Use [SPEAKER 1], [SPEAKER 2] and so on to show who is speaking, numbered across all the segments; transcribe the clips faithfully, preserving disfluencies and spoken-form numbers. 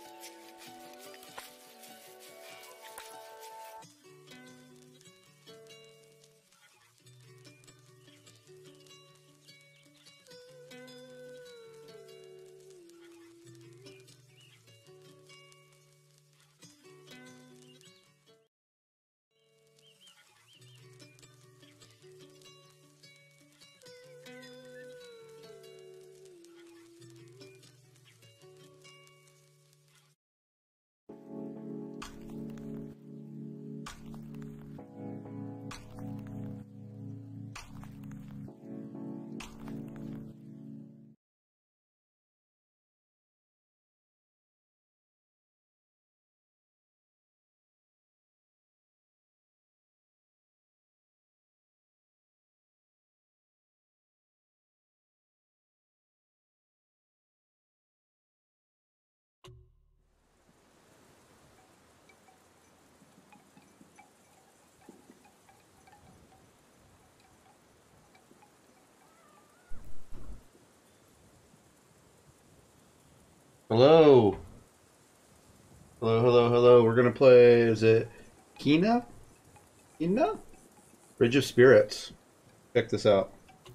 [SPEAKER 1] Hello. Hello, hello, hello. We're gonna play, is it Kina? Kina? Bridge of Spirits. Check this out.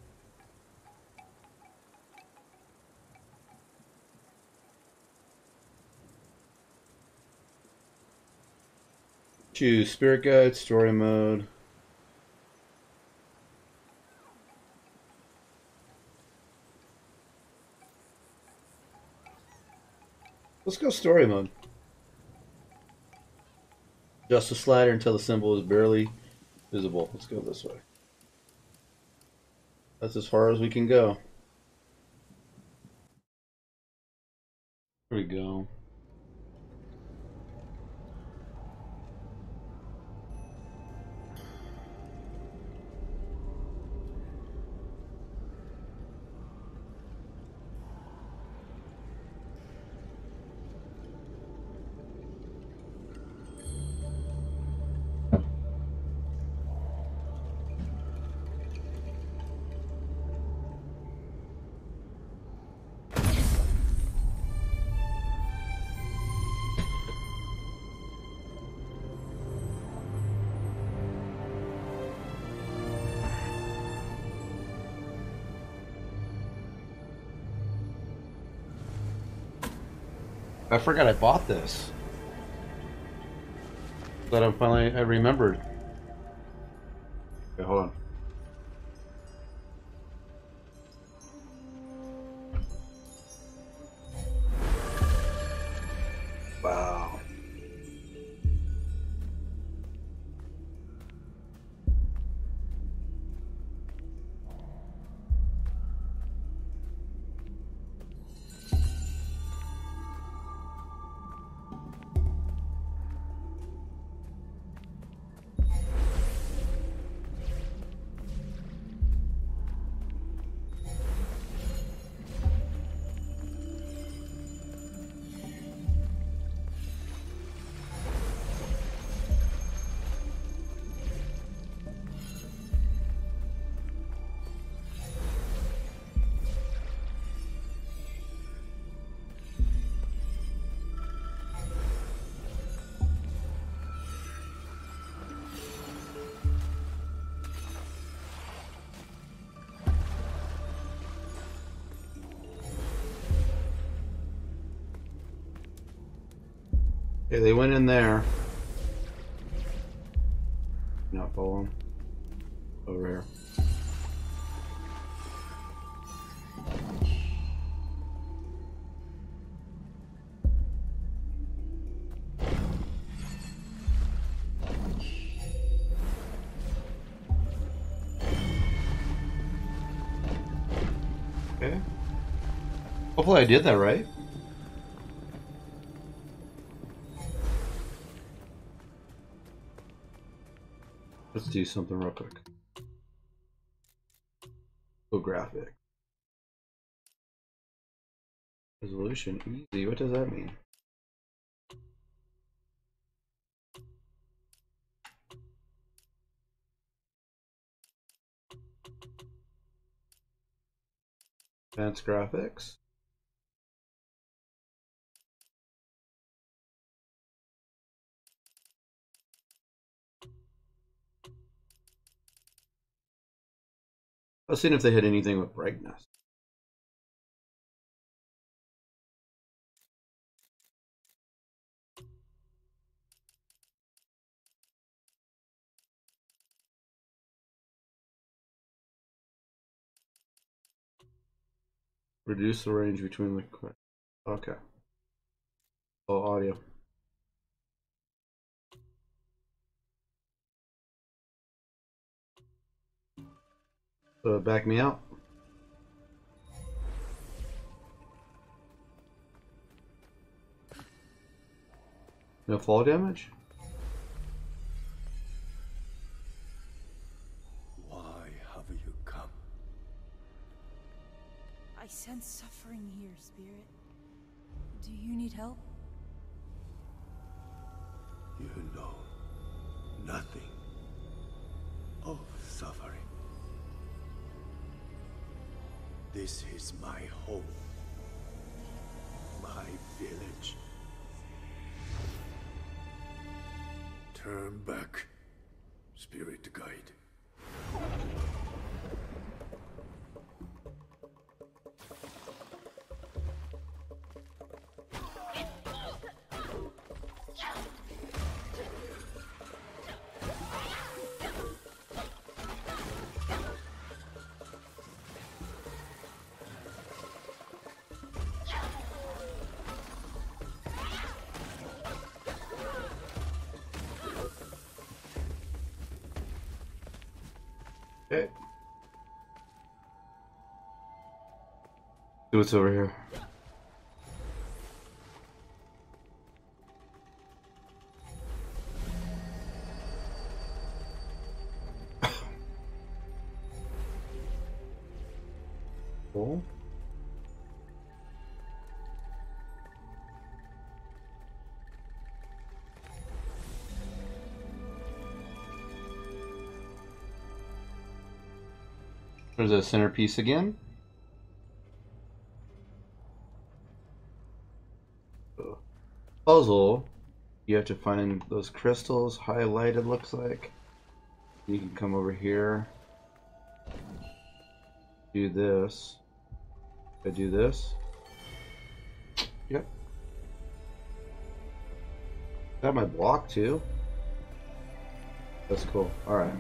[SPEAKER 1] Choose Spirit Guide, Story Mode. Let's go Story Mode. Adjust the slider until the symbol is barely visible. Let's go this way. That's as far as we can go. Here we go. I forgot I bought this. But I'm finally, I remembered. Okay, hold on. Wow. Okay, they went in there. Not follow them. So rare. Okay. Hopefully I did that right. Let's do something real quick. Go graphic. Resolution easy. What does that mean? Advanced graphics. I was seeing if they hit anything with brightness. Reduce the range between the. Okay. Oh, audio. So back me out. No fall damage?
[SPEAKER 2] Why have you come?
[SPEAKER 3] I sense suffering here, Spirit. Do you need help?
[SPEAKER 2] You know nothing of suffering. This is my home, my village. Turn back, Spirit Guide.
[SPEAKER 1] Okay. See what's over here. Cool. There's a centerpiece again. Puzzle. You have to find those crystals highlighted, looks like. You can come over here. Do this. I do this. Yep. Is that my block too? That's cool. Alright.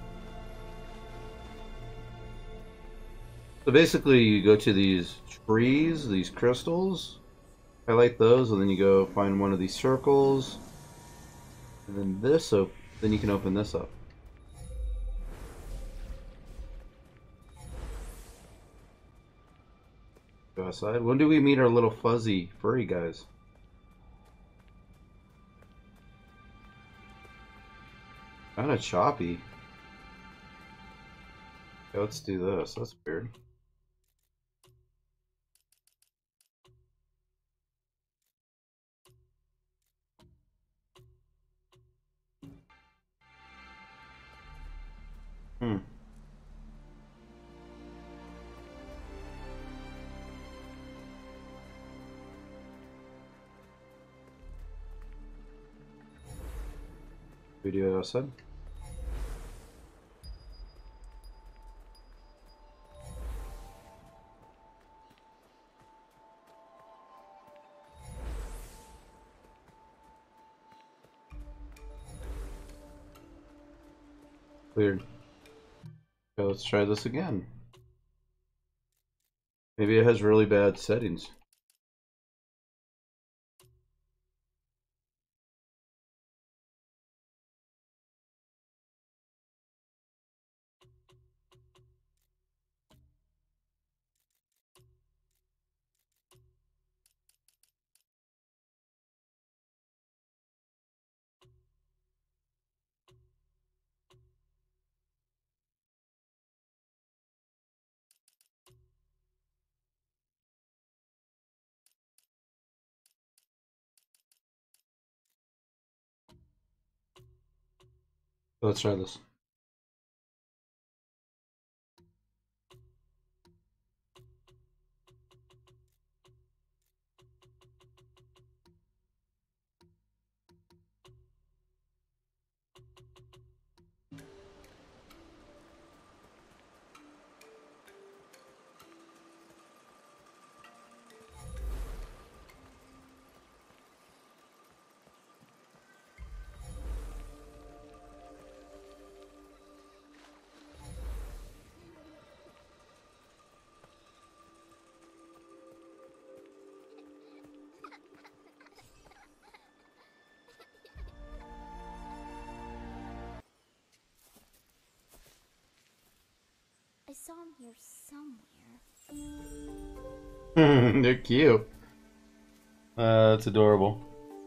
[SPEAKER 1] So basically you go to these trees, these crystals, highlight those, and then you go find one of these circles, and then this op then you can open this up. Go outside. When do we meet our little fuzzy furry guys? Kind of choppy. Okay, let's do this. That's weird. Hmm. We do it outside. Weird. Okay, let's try this again. Maybe it has really bad settings. Let's try this.
[SPEAKER 4] saw him here somewhere.
[SPEAKER 1] They're cute. Uh, that's adorable.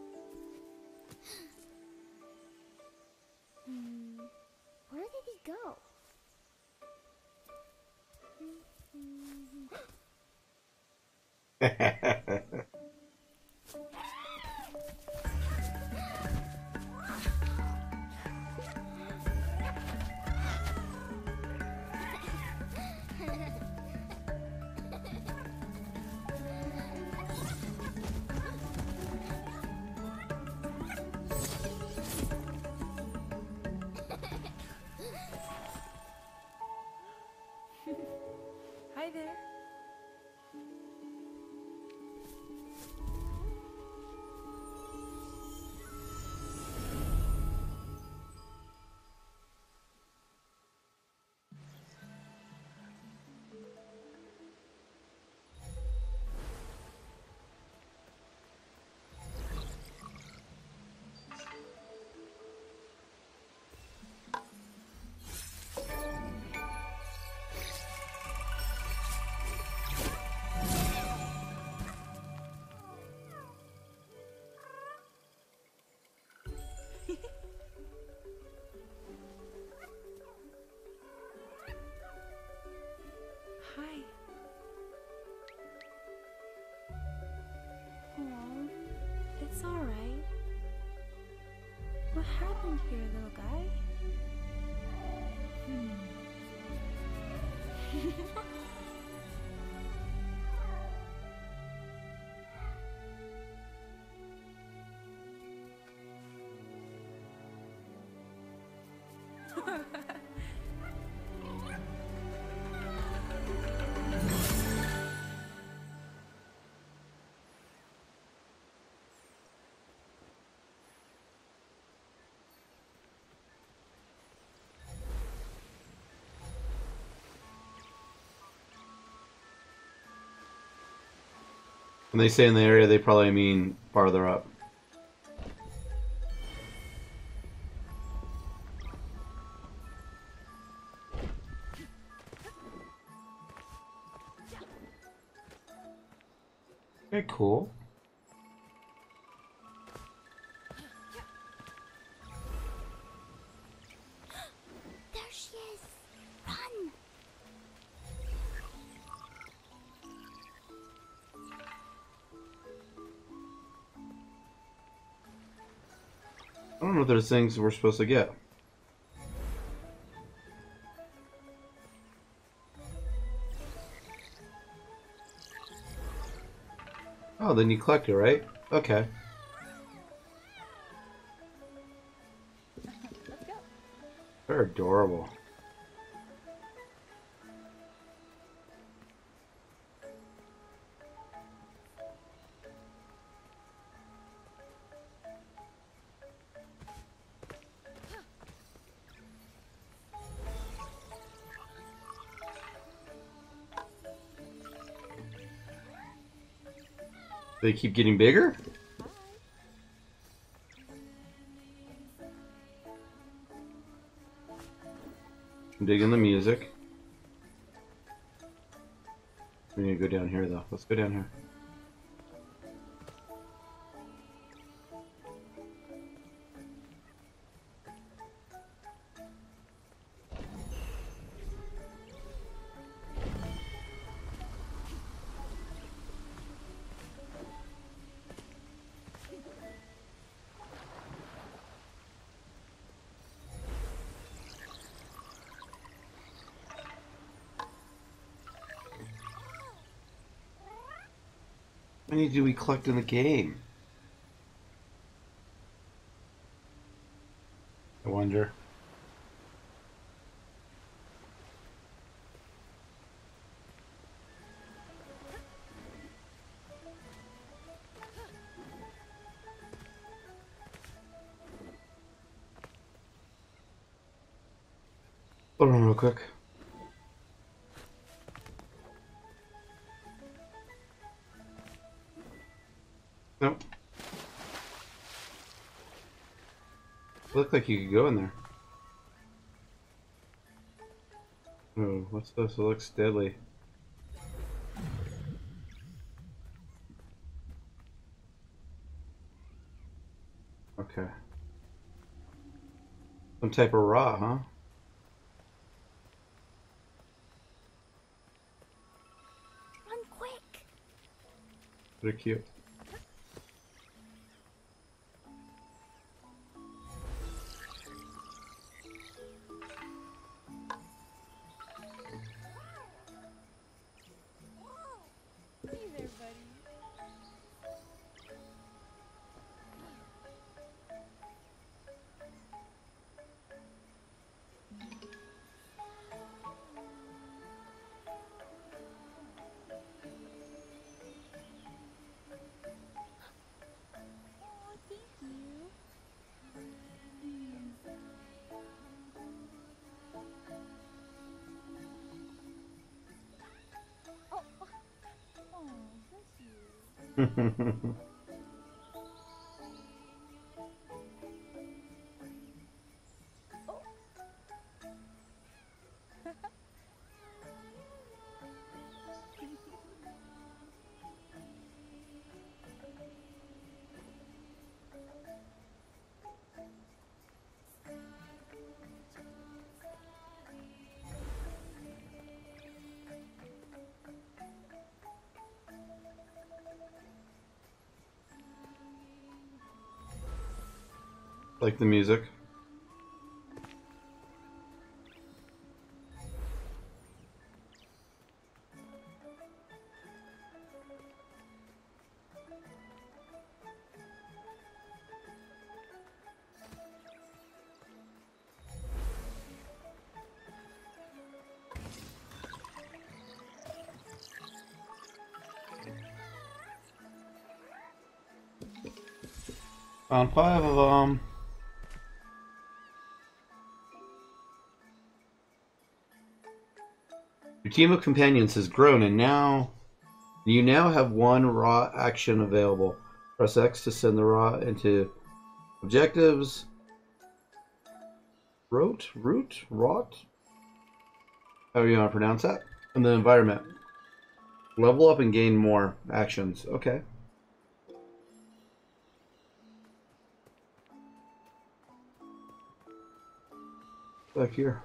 [SPEAKER 4] Hmm. Where did he go?
[SPEAKER 3] Hi there. Hi.
[SPEAKER 4] Oh, it's all right. What happened here, little guy? Hmm.
[SPEAKER 1] When they say in the area, they probably mean farther up. Okay, cool.
[SPEAKER 4] There she is. Run.
[SPEAKER 1] I don't know if there's things we're supposed to get. Oh, then you collect it, right? Okay.
[SPEAKER 4] Let's go.
[SPEAKER 1] They're adorable. They keep getting bigger? I'm digging the music. We need to go down here, though. Let's go down here. How many do we collect in the game? I wonder. Hold on real quick. Nope. Looked like you could go in there. Oh, what's this? It looks deadly. Okay. Some type of raw, huh?
[SPEAKER 4] Run quick!
[SPEAKER 1] Pretty cute.
[SPEAKER 3] Hey there, buddy. Oh, thank you. Oh, oh, bless you. Oh.
[SPEAKER 1] Like the music. Found five of them. Your team of companions has grown, and now you now have one raw action available. Press X to send the raw into objectives. Root, root, rot. How do you want to pronounce that? And the environment. Level up and gain more actions. Okay. Back here.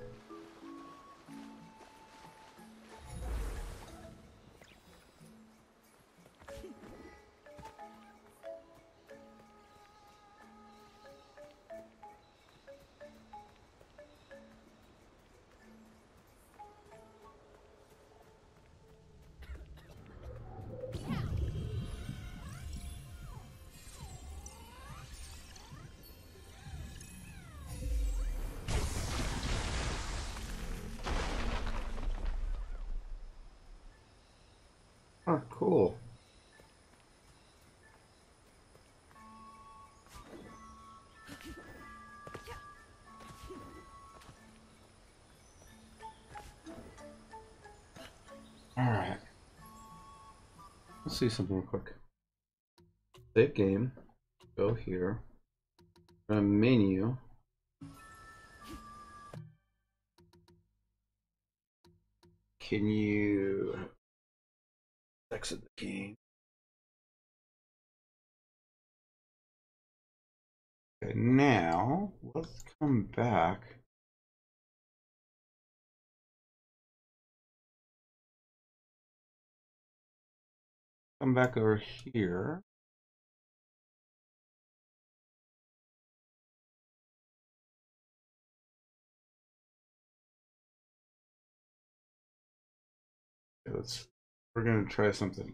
[SPEAKER 1] Oh, cool. Alright. Let's see something real quick. Save game. Go here. Go to menu. Can you exit the game? Okay, now let's come back. Come back over here. Okay, let's. We're gonna try something.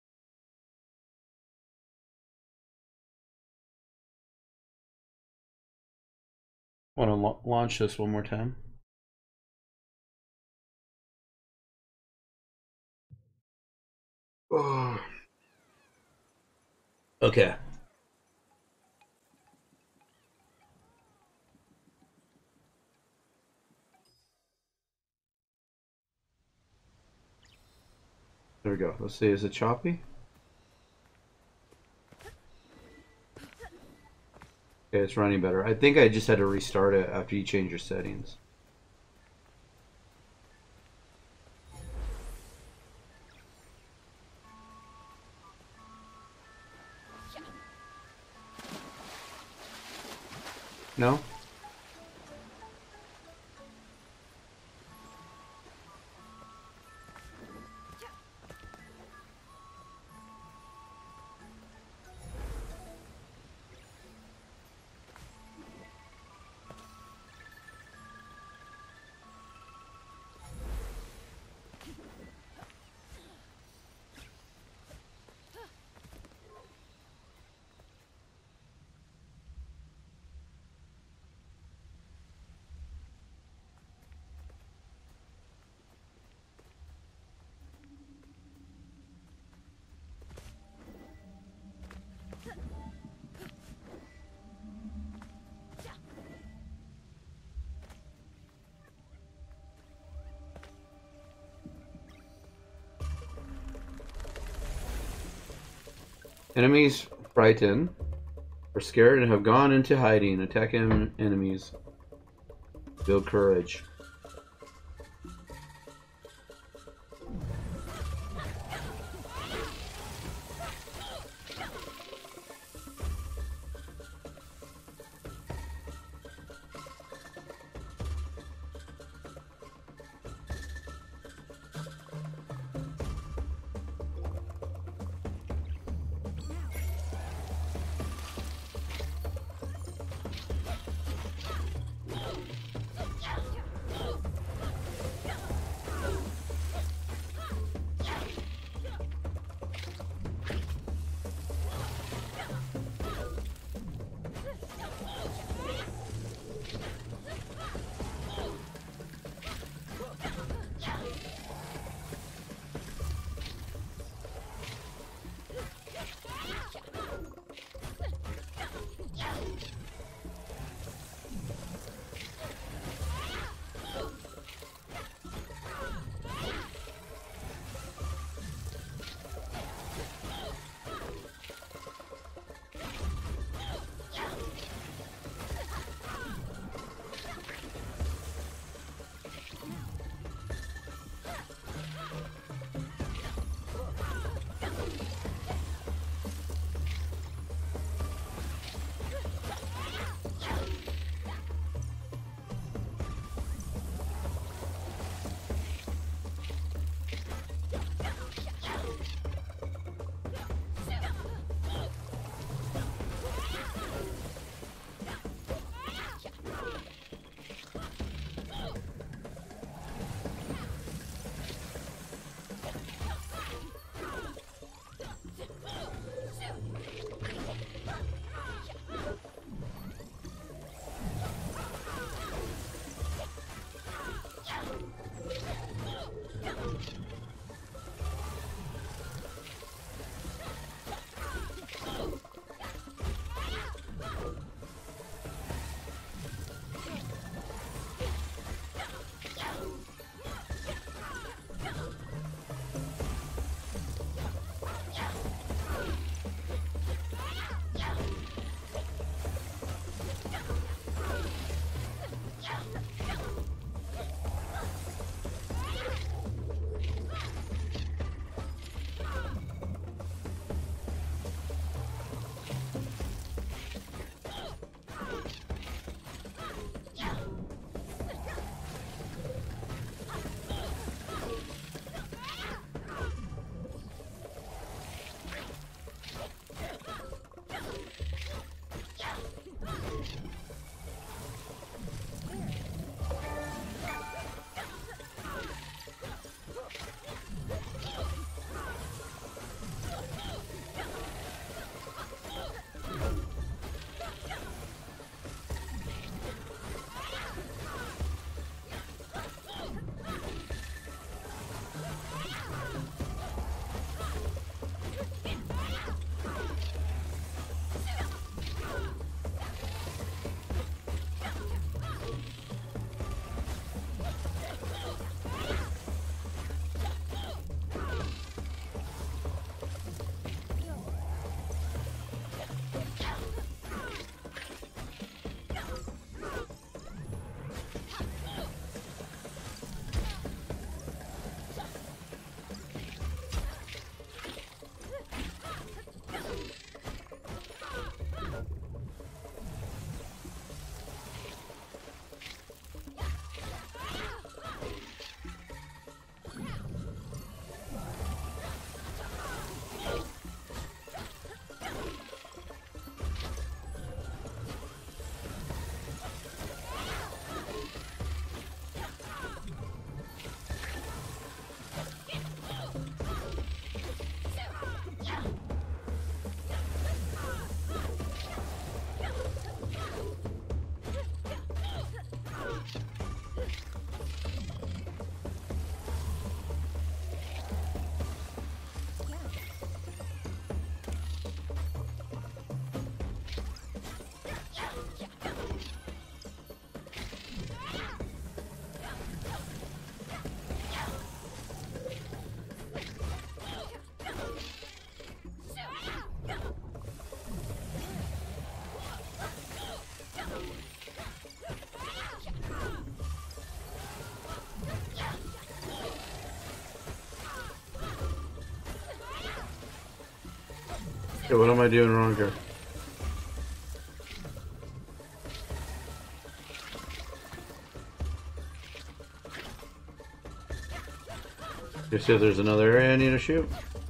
[SPEAKER 1] Want to la launch this one more time? Oh. Okay. There we go. Let's see. Is it choppy? Okay, it's running better. I think I just had to restart it after you change your settings. No? Enemies frightened or scared and have gone into hiding. Attack en enemies. Build courage. Okay, what am I doing wrong here? You see if there's another area I need to shoot?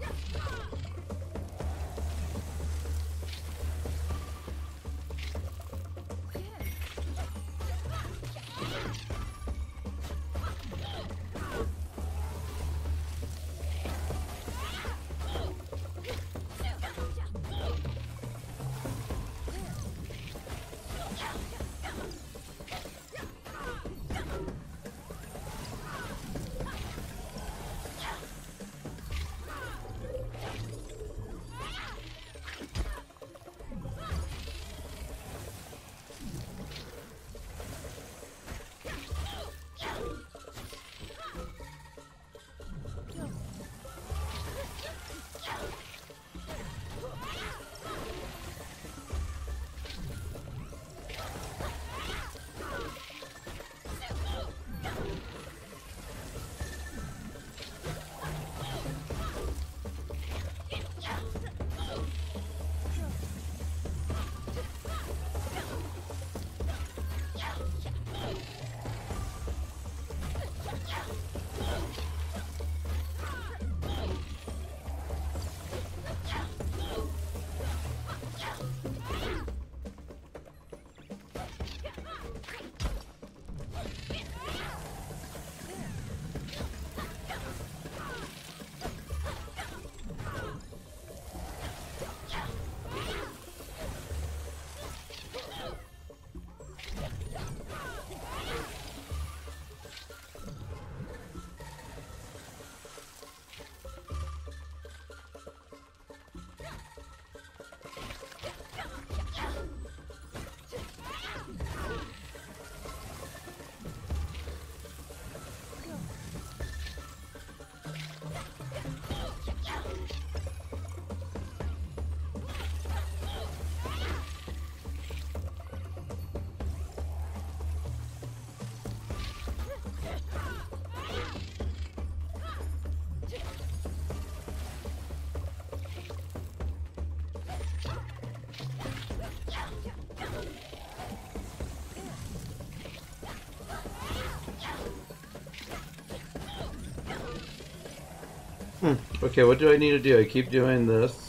[SPEAKER 1] Hmm. Okay, what do I need to do? I keep doing this.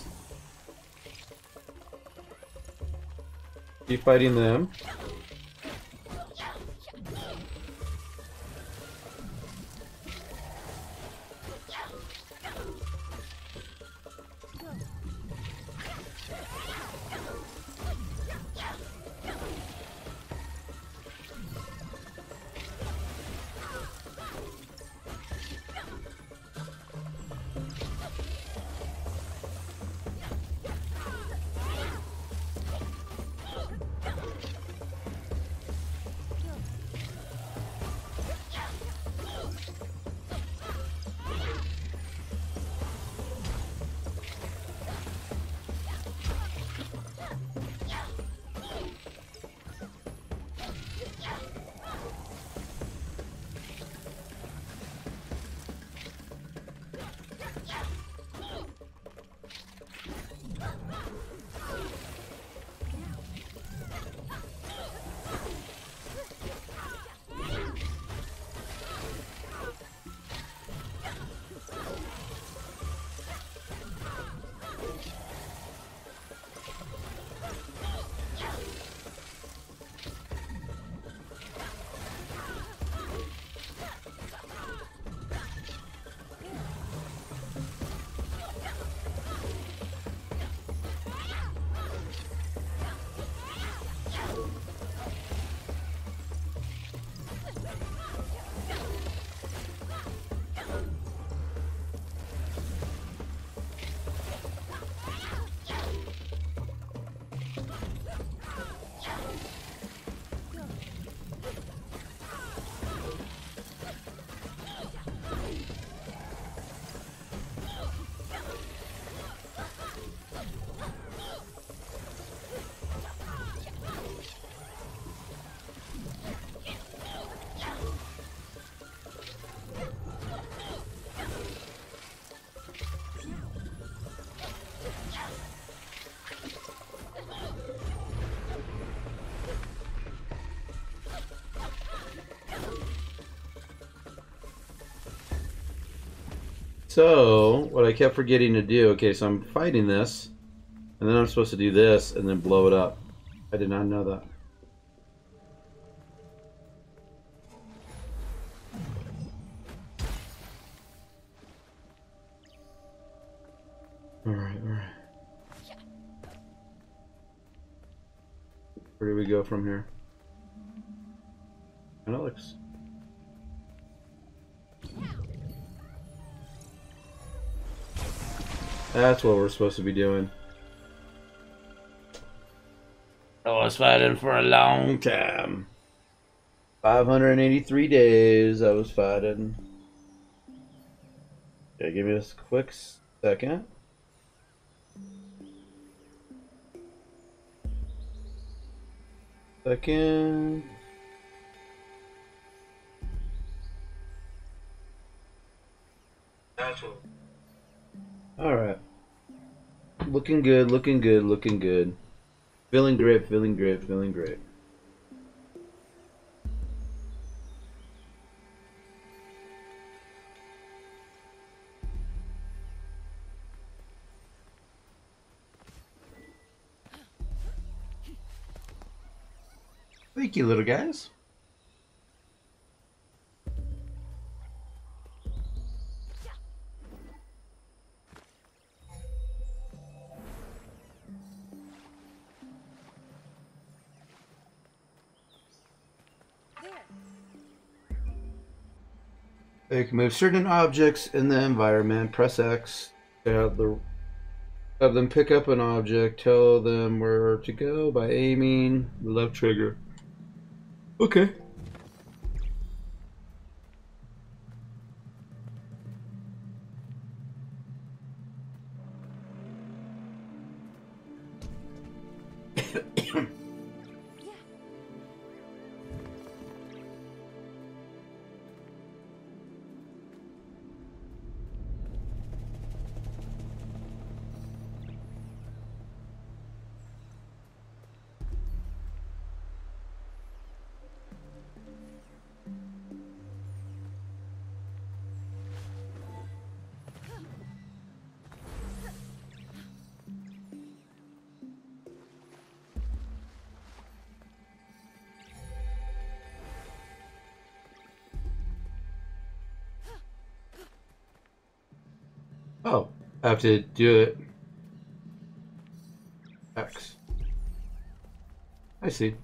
[SPEAKER 1] Keep fighting them. So, what I kept forgetting to do, okay, so I'm fighting this, and then I'm supposed to do this, and then blow it up. I did not know that. Alright, alright. Where do we go from here? And it looks... That's what we're supposed to be doing. I was fighting for a long time. five hundred eighty-three days I was fighting. Okay, give me just a quick second. Second. Alright. Looking good, looking good, looking good. Feeling great, feeling great, feeling great. Thank you, little guys. You can move certain objects in the environment. Press X to have, the, have them pick up an object. Tell them where to go by aiming the left trigger. Okay. Oh, I have to do it. X. I see.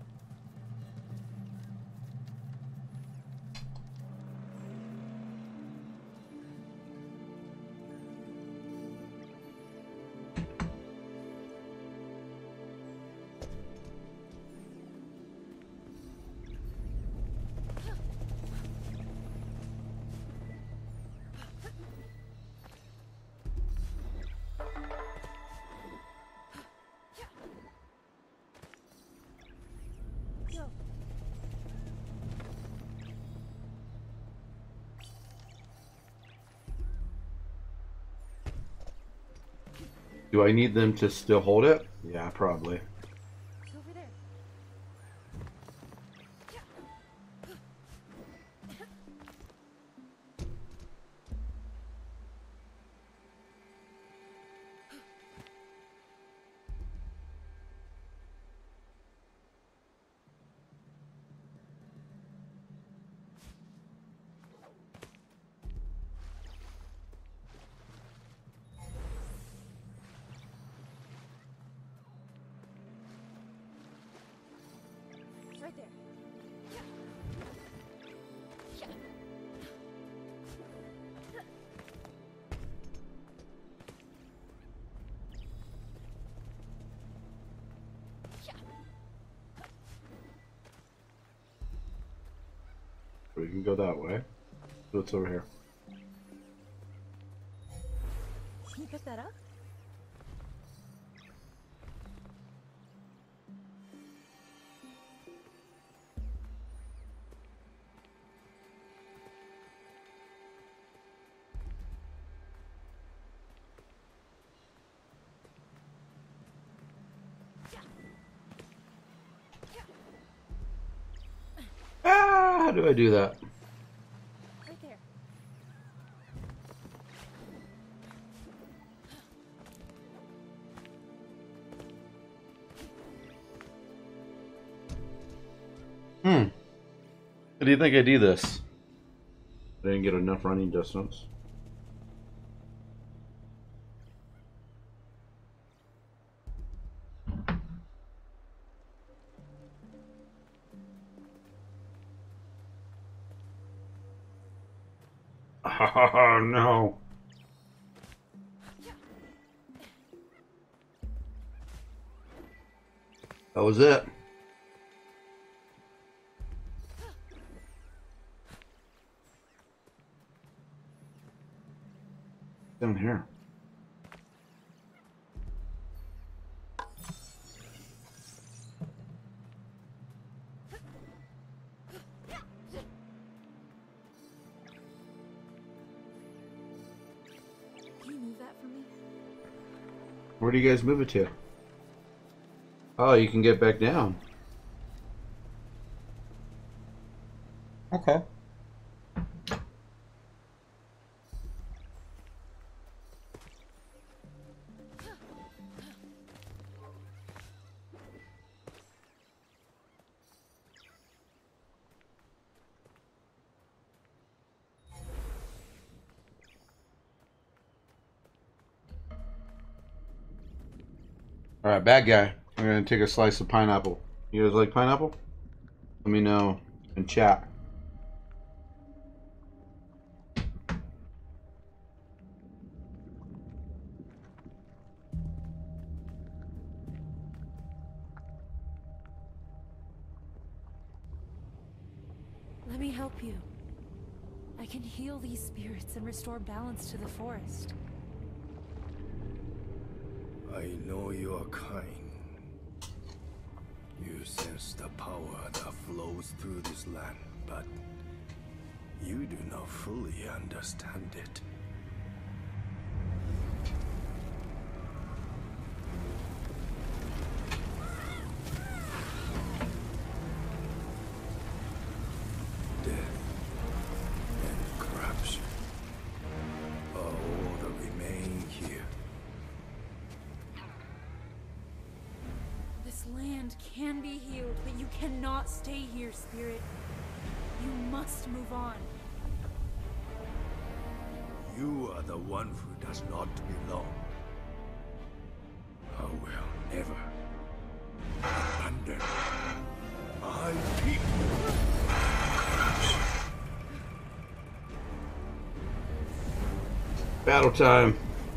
[SPEAKER 1] Do I need them to still hold it? Yeah, probably.
[SPEAKER 3] Over there. Right there.
[SPEAKER 1] We can go that way. So it's over here.
[SPEAKER 3] Can you pick that up?
[SPEAKER 1] Ah, how do I do that?
[SPEAKER 3] Right there.
[SPEAKER 1] How do you think I do this? I didn't get enough running distance. Oh no. That was it. Down here.
[SPEAKER 3] Can you move that for me?
[SPEAKER 1] Where do you guys move it to? Oh, you can get back down. Okay. All right, bad guy. I'm gonna take a slice of pineapple. You guys like pineapple? Let me know in chat.
[SPEAKER 3] Let me help you. I can heal these spirits and restore balance to the forest.
[SPEAKER 2] I know you are kind. You sense the power that flows through this land, but you do not fully understand it. Death and corruption are all that remain here.
[SPEAKER 3] This land can be healed, but you cannot stay here, Spirit. You must move on.
[SPEAKER 2] You are the one who does not belong. I will never abandon my people.
[SPEAKER 1] Battle time.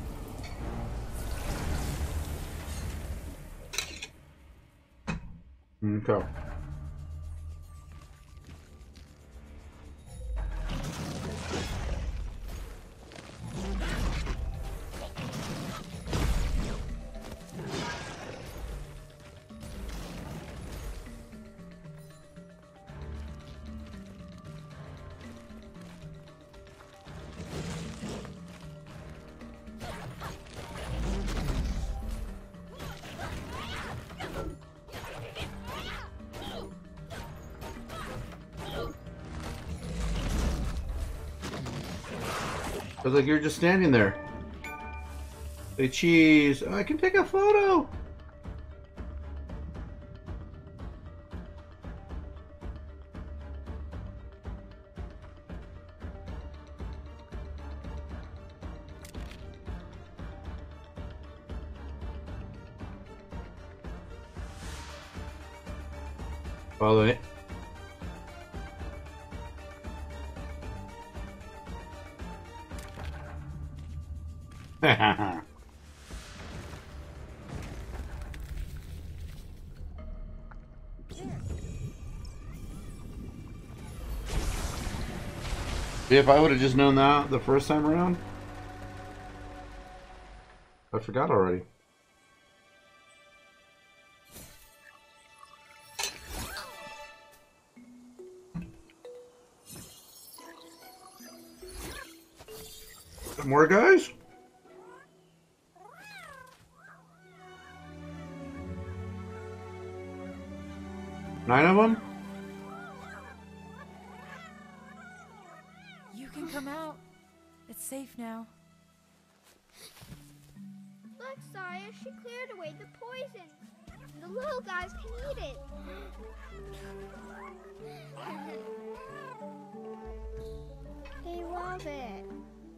[SPEAKER 1] Okay. I was like, you're just standing there. Say cheese. I can take a photo. Follow it. If I would have just known that the first time around, I forgot already. More guys? Nine of them?
[SPEAKER 3] You can come out. It's safe now.
[SPEAKER 5] Look, Sire, she cleared away the poison. The little guys can eat it. fit.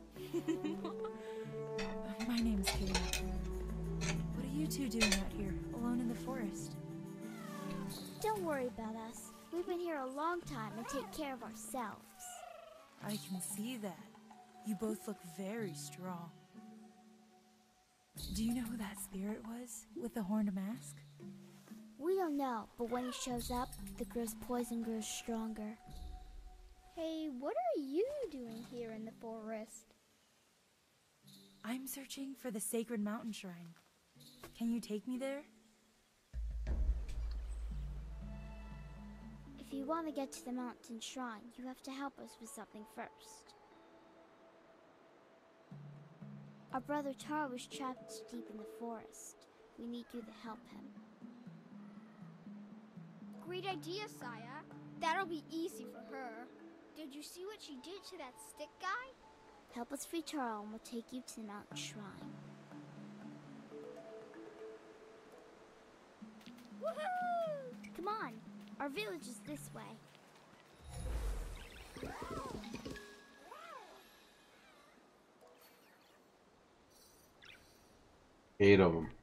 [SPEAKER 3] My name's Kayla. What are you two doing out here, alone in the forest?
[SPEAKER 5] Don't worry about us. We've been here a long time and take care of ourselves.
[SPEAKER 3] I can see that. You both look very strong. Do you know who that spirit was, with the horned mask?
[SPEAKER 5] We don't know, but when he shows up, the girl's poison grows stronger. Hey, what are you doing here in the forest?
[SPEAKER 3] I'm searching for the sacred mountain shrine. Can you take me there?
[SPEAKER 5] If you want to get to the mountain shrine, you have to help us with something first. Our brother Taro was trapped deep in the forest. We need you to help him. Great idea, Saya. That'll be easy for her. Did you see what she did to that stick guy? Help us free Taro and we'll take you to the mountain shrine. Woohoo! Come on, our village is this way.
[SPEAKER 1] Eight of them.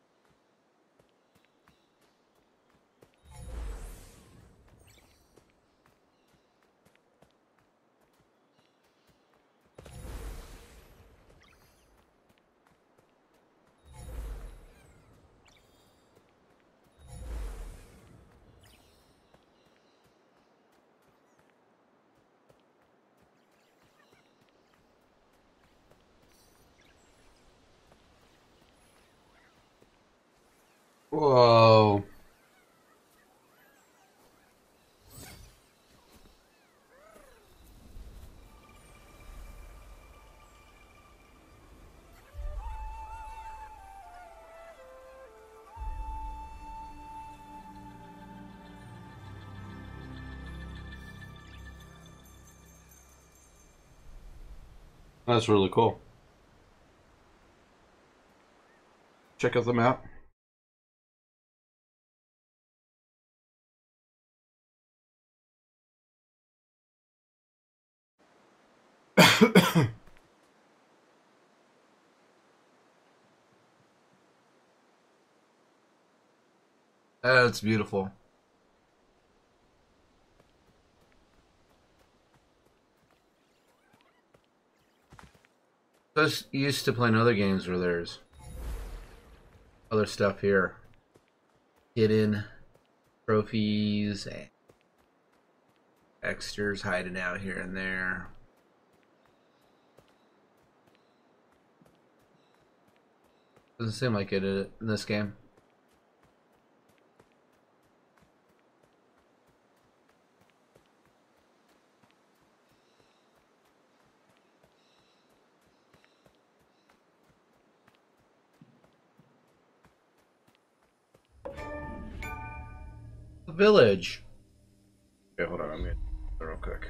[SPEAKER 1] Whoa. That's really cool. Check out the map. That's beautiful. I was used to playing other games where there's other stuff here. Hidden trophies, extras hiding out here and there. Doesn't seem like it in this game. The village. Okay, hold on. I'm gonna real quick.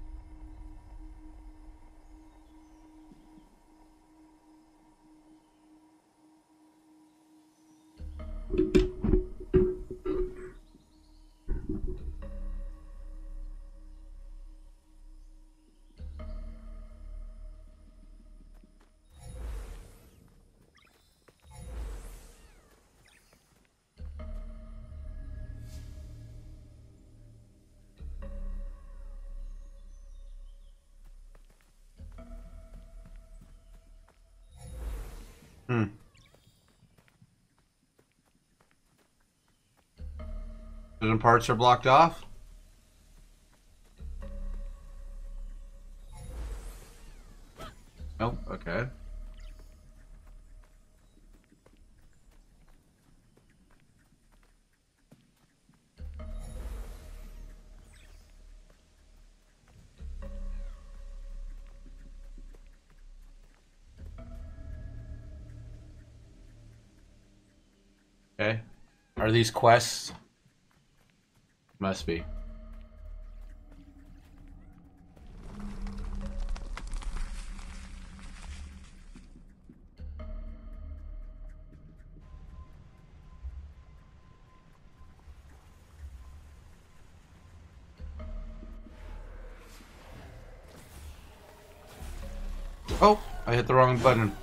[SPEAKER 1] Hmm. Certain parts are blocked off. Oh, okay. Okay. Are these quests? Must be. Oh, I hit the wrong button.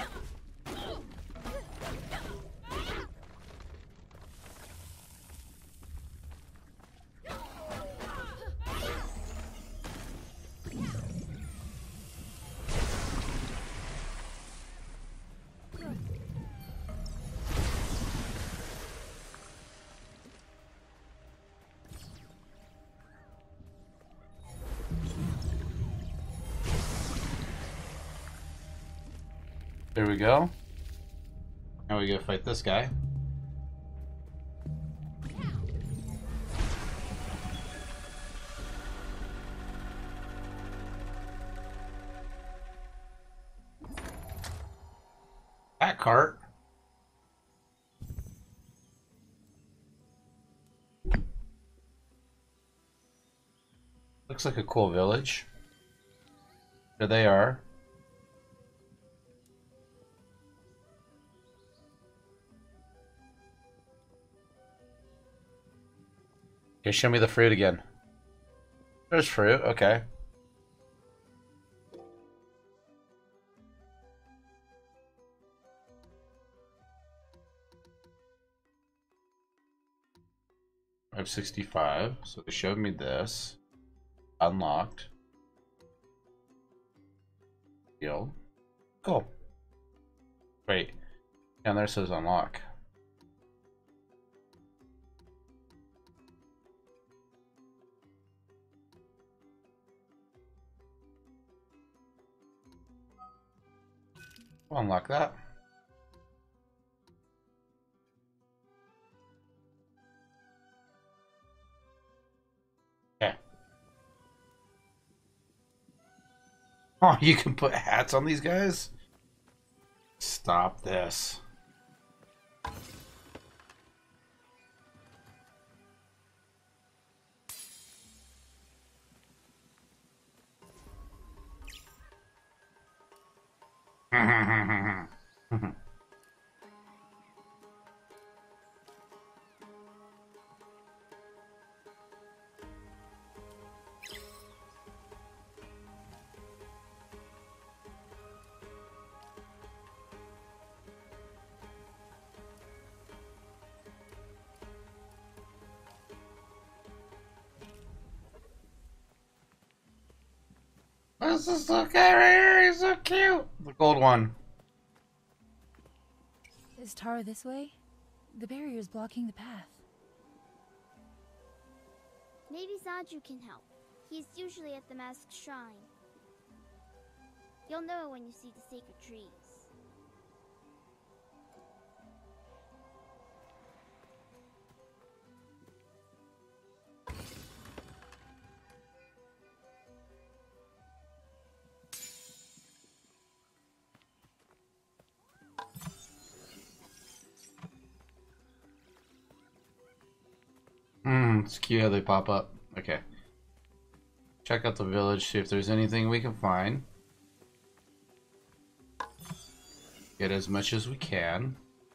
[SPEAKER 1] There we go. Now we gotta fight this guy. That cart. Looks like a cool village. There they are. Okay, show me the fruit again. There's fruit, okay. five sixty-five, so they showed me this. Unlocked. Deal. Cool. Wait. Down there says unlock. We'll unlock that. Okay. Oh, you can put hats on these guys? Stop this. This is so scary. He's so cute. The gold one.
[SPEAKER 3] Is Tara this way? The barrier's blocking the path.
[SPEAKER 5] Maybe Zaju can help. He's usually at the masked shrine. You'll know it when you see the sacred trees.
[SPEAKER 1] Hmm, it's cute how they pop up. Okay. Check out the village, see if there's anything we can find. Get as much as we can.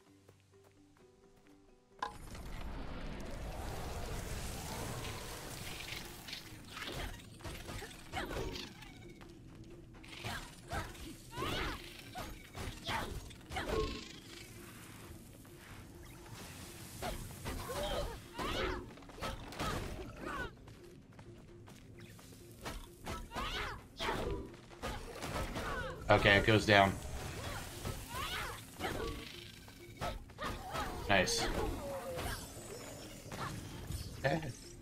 [SPEAKER 1] Okay, it goes down. Nice. Okay.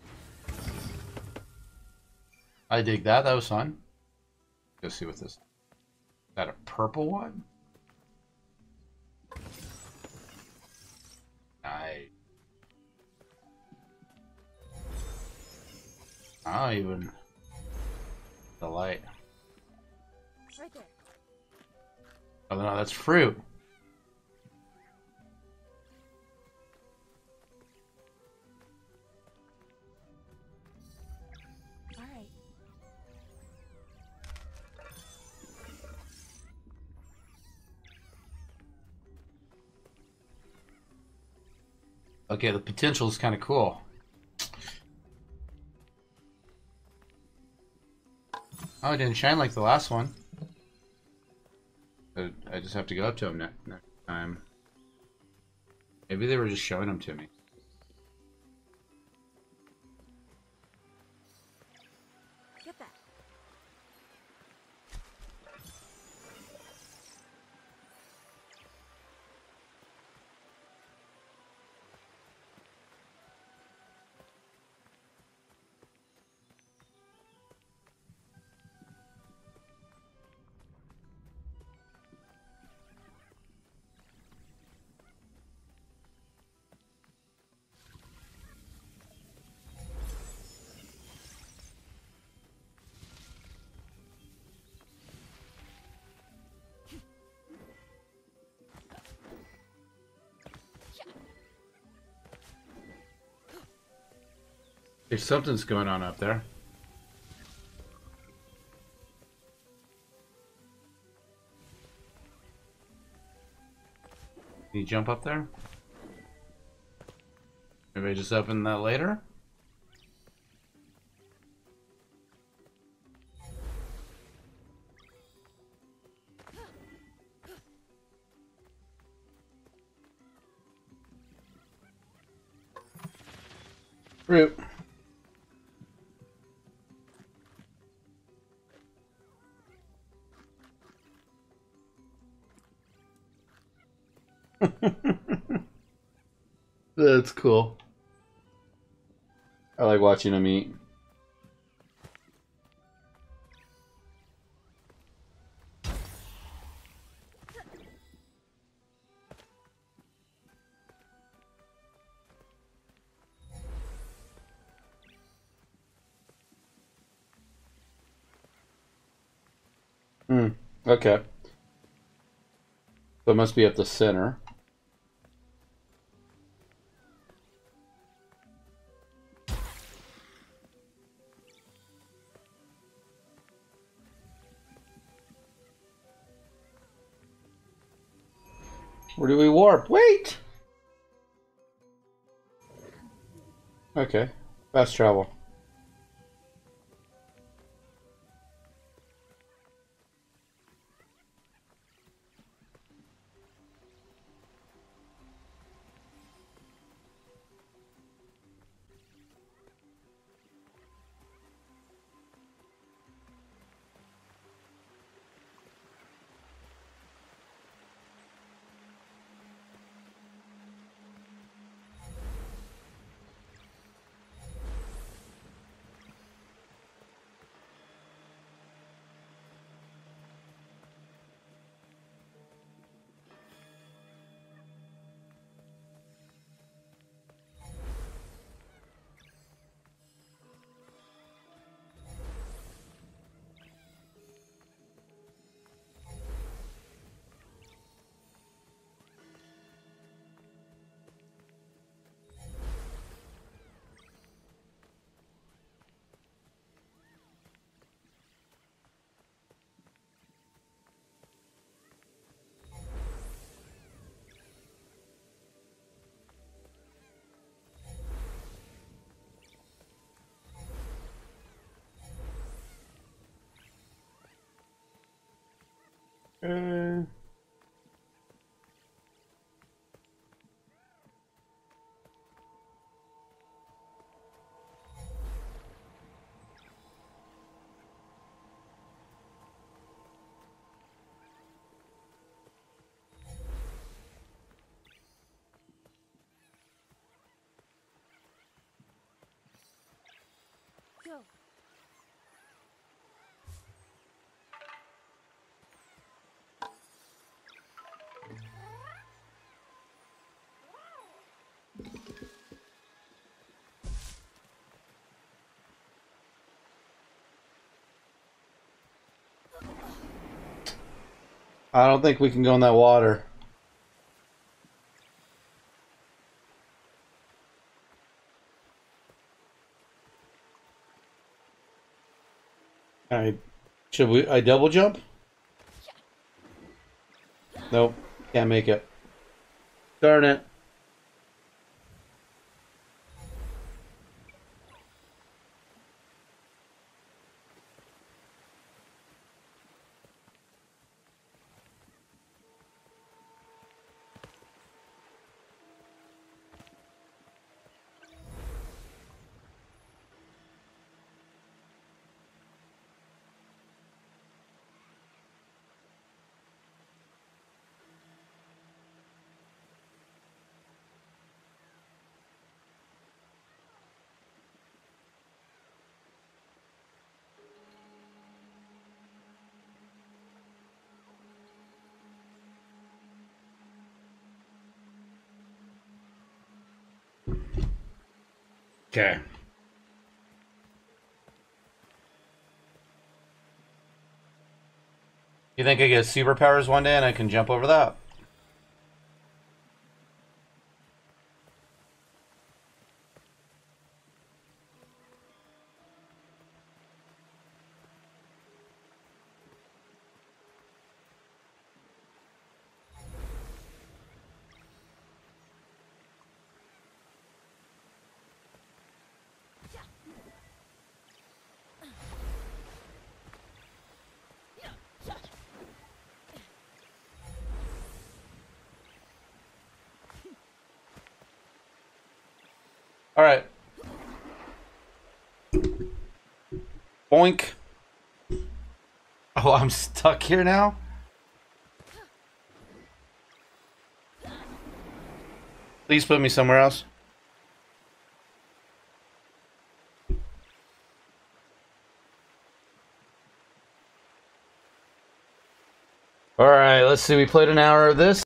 [SPEAKER 1] I dig that. That was fun. Let's see what this is. Is that a purple one? Nice. I don't even the light.
[SPEAKER 3] Right there.
[SPEAKER 1] Oh no, that's fruit.
[SPEAKER 3] All right.
[SPEAKER 1] Okay, the potential is kind of cool. Oh, it didn't shine like the last one. just have to go up to them ne next time. Maybe they were just showing them to me.
[SPEAKER 3] Get that.
[SPEAKER 1] There's something's going on up there. Can you jump up there? Maybe I just open that later? Fruit. That's cool. I like watching them eat. Hmm. Okay. So it must be at the center. Where do we warp? Wait! Okay. Fast travel. Uh...
[SPEAKER 3] Go.
[SPEAKER 1] I don't think we can go in that water. I should we I double jump? Nope, can't make it. Darn it. Okay. You think I get superpowers one day and I can jump over that? All right. Boink. Oh, I'm stuck here now? Please put me somewhere else. All right, let's see. We played an hour of this.